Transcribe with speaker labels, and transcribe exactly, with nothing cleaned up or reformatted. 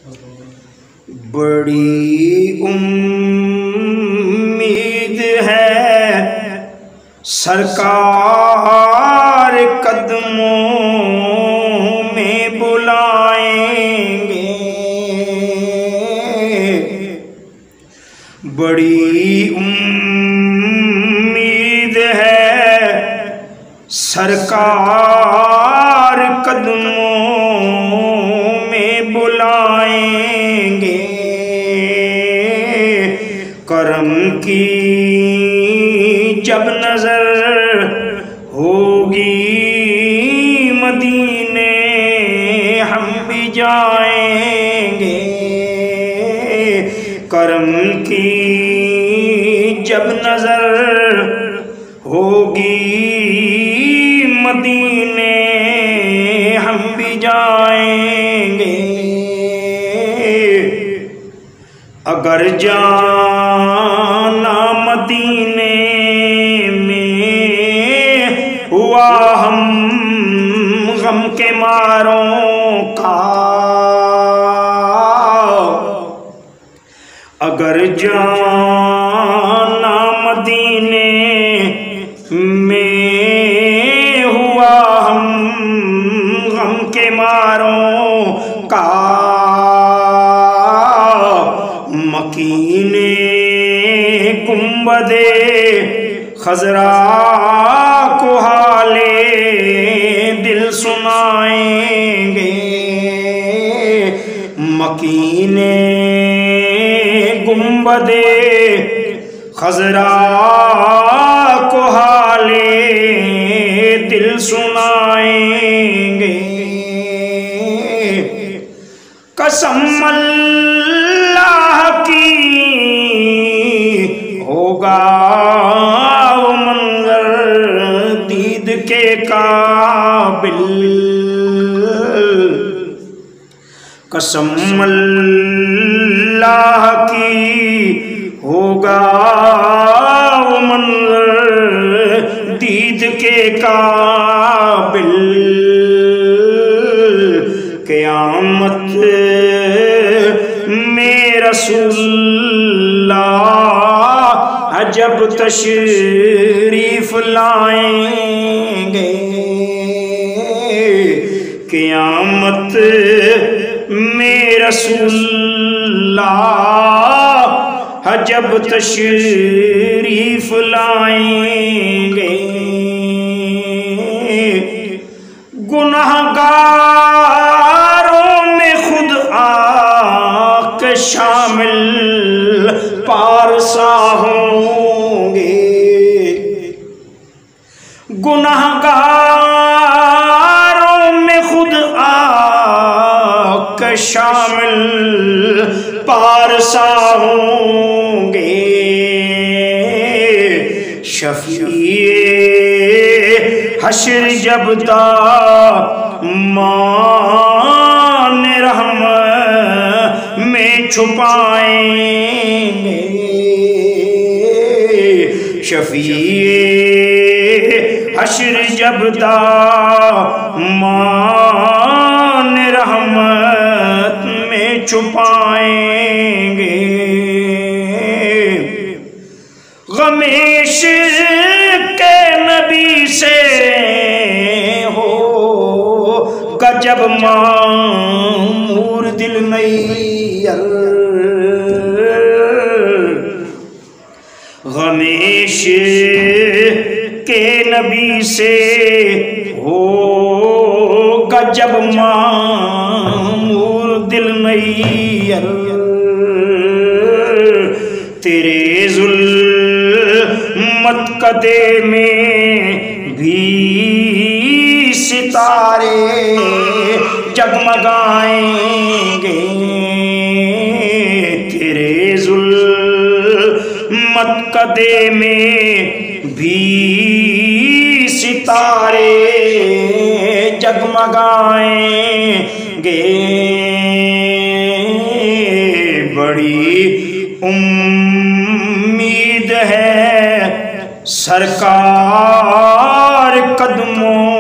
Speaker 1: بڑی امید ہے سرکار قدموں میں بلائیں گے، بڑی امید ہے سرکار قدموں میں بلائیں گے، کرم کی جب نظر ہوگی مدینے ہم بھی جائیں گے، کرم کی جب نظر ہوگی مدینے ہم بھی جائیں گے، اگر جانا مدینے میں ہوا ہم غم کے ماروں کا، اگر جانا مدینے میں ہوا ہم غم کے ماروں کا، مکین گنبد خضرا کو حال دل سنائیں گے، مکین گنبد خضرا کو حال دل سنائیں گے، قسم اللہ کی ہوگا وہ منظر دید کے قابل، قسم اللہ کی ہوگا وہ منظر دید کے قابل، قیامت میں رسول اللہ جب تشریف لائیں گے، قیامت میں رسول اللہ جب تشریف لائیں گے، گناہگاروں میں خود آ کے شامل پارسا ہوں گے، گناہگاروں میں خود آ کے شامل پارسا ہوں گے، شفیع حشر جب دامان رحم میں چھپائیں گے، شفیع حشر جب دامان رحمت میں چھپائیں گے، غم عشق کے نبی سے ہوگا جب معمور دل میل، غم عشق کے نبی سے ہوگا جب معمور دل میل، تیرے ظلمت قدے میں بھی ستارے جگمگائیں گے، تیرے ظلمت قدے میں بھی ستارے جگمگائیں گے، بڑی امید ہے سرکار قدموں